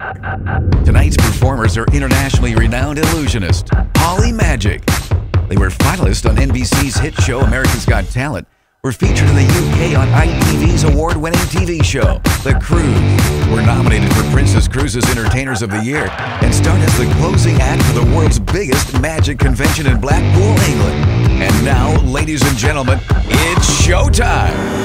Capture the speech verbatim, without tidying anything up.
Tonight's performers are internationally renowned illusionists, Hawley Magic. They were finalists on N B C's hit show America's Got Talent, were featured in the U K on I T V's award-winning T V show, The Cruise, were nominated for Costa Cruises Entertainers of the Year, and starred as the closing act for the world's biggest magic convention in Blackpool, England. And now, ladies and gentlemen, it's showtime!